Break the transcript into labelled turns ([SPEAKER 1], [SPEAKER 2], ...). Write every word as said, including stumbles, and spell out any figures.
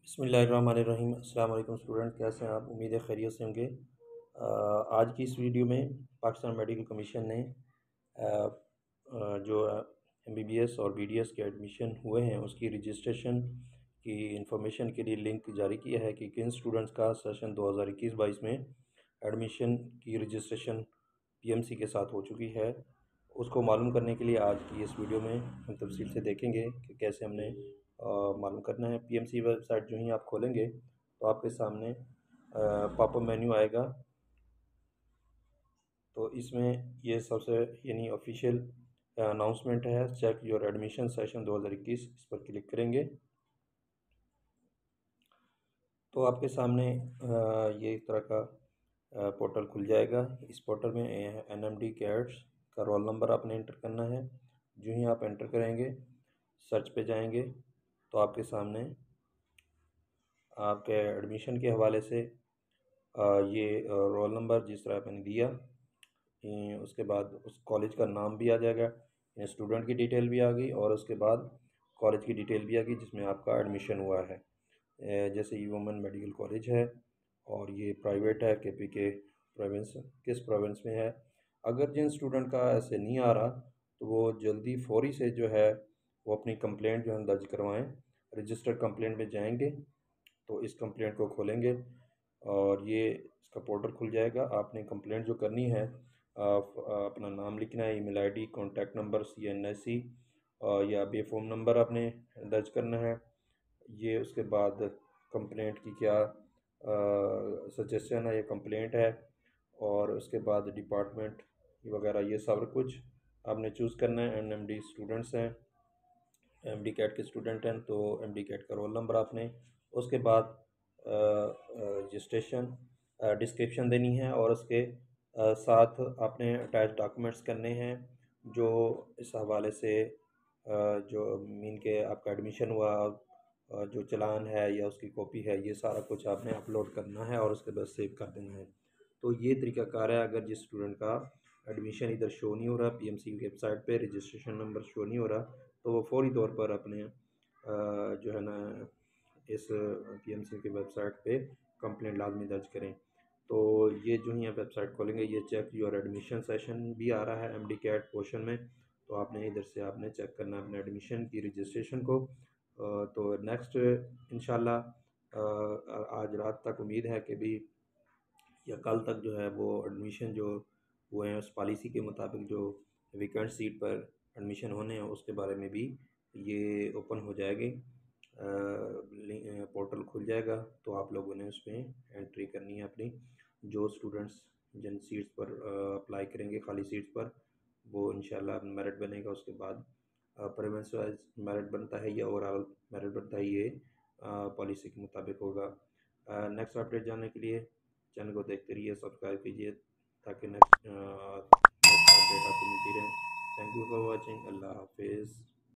[SPEAKER 1] बिस्मिल्लाहिर्रहमानिर्रहीम। अस्सलाम वालेकुम स्टूडेंट, कैसे हैं आप? उम्मीद है खैरियत से होंगे। अ, आज की इस वीडियो में पाकिस्तान मेडिकल कमीशन ने अ, अ, जो एम बी बी एस और बी डी एस के एडमिशन हुए हैं उसकी रजिस्ट्रेशन की इंफॉर्मेशन के लिए लिंक जारी किया है कि किन स्टूडेंट्स का सेशन दो हज़ार इक्कीस बाईस में एडमिशन की रजिस्ट्रेशन पी एम सी के साथ हो चुकी है। उसको मालूम करने के लिए आज की इस वीडियो में हम तफसील से देखेंगे कि कैसे हमने अ, मालूम करना है। पी एम सी वेबसाइट जो ही आप खोलेंगे तो आपके सामने पॉपअप मेन्यू आएगा। तो इसमें ये सबसे यानी ऑफिशियल अनाउंसमेंट है, चेक योर एडमिशन सेशन दो हज़ार इक्कीस, इस पर क्लिक करेंगे तो आपके सामने अ, ये एक तरह का पोर्टल खुल जाएगा। इस पोर्टल में एन एम डी कैट्स का रोल नंबर आपने इंटर करना है। जो ही आप एंटर करेंगे, सर्च पे जाएंगे तो आपके सामने आपके एडमिशन के हवाले से आ, ये रोल नंबर जिस तरह आपने दिया, ये उसके बाद उस कॉलेज का नाम भी आ जाएगा, स्टूडेंट की डिटेल भी आ गई और उसके बाद कॉलेज की डिटेल भी आ गई जिसमें आपका एडमिशन हुआ है। ए, जैसे ह्यूमन मेडिकल कॉलेज है और ये प्राइवेट है, के पी के प्रोविंस, किस प्रोविंस में है। अगर जिन स्टूडेंट का ऐसे नहीं आ रहा तो वो जल्दी फौरी से जो है वो अपनी कंप्लेंट जो है दर्ज करवाएं। रजिस्टर्ड कंप्लेंट में जाएंगे तो इस कंप्लेंट को खोलेंगे और ये इसका पोर्टल खुल जाएगा। आपने कंप्लेंट जो करनी है, आप अपना नाम लिखना है, email ID, contact number, C N S C या बे फ़ोन नंबर आपने दर्ज करना है। ये उसके बाद कंप्लेंट की क्या सजेशन है या कंप्लेंट है, और उसके बाद डिपार्टमेंट वगैरह ये सब कुछ आपने चूज़ करना है। एन एम डी स्टूडेंट्स हैं, एम डी कैट के स्टूडेंट हैं तो एम डी कैट का रोल नंबर आपने, उसके बाद रजिस्ट्रेशन डिस्क्रिप्शन देनी है और उसके अ, साथ आपने अटैच डॉक्यूमेंट्स करने हैं जो इस हवाले से अ, जो मीन के आपका एडमिशन हुआ, अ, जो चालान है या उसकी कॉपी है, ये सारा कुछ आपने अपलोड करना है और उसके बाद सेव कर देना है। तो ये तरीकाकार है। अगर जिस स्टूडेंट का एडमिशन इधर शो नहीं हो रहा, पी एम सी की वेबसाइट पे रजिस्ट्रेशन नंबर शो नहीं हो रहा, तो वो फौरी तौर पर अपने अ, जो है ना इस पी एम सी की वेबसाइट पे कंप्लेंट लाजमी दर्ज करें। तो ये जो ही आप वेबसाइट खोलेंगे, ये चेक योर एडमिशन सेशन भी आ रहा है एम डी कैट पोर्शन में, तो आपने इधर से आपने चेक करना है अपने एडमिशन की रजिस्ट्रेशन को। अ, तो नेक्स्ट इंशाल्लाह आज रात तक उम्मीद है कि भी या कल तक जो है वो एडमिशन जो हुए हैं उस पॉलिसी के मुताबिक जो वेकेंट सीट पर एडमिशन होने हैं उसके बारे में भी ये ओपन हो जाएगी। पोर्टल खुल जाएगा तो आप लोगों ने उसमें एंट्री करनी है अपनी। जो स्टूडेंट्स जिन सीट्स पर अप्लाई करेंगे, खाली सीट्स पर, वो इंशाल्लाह मेरिट बनेगा। उसके बाद प्रेफरेंस वाइज मेरिट बनता है या ओवरऑल मेरिट बनता है, ये पॉलिसी के मुताबिक होगा। नेक्स्ट अपडेट जानने के लिए चैनल को देखते रहिए, सब्सक्राइब कीजिए ताकि नेक्स्ट नेक्स्ट अपडेट आपको मिलती रहे। Thank you for watching. अल्लाह हाफिज़।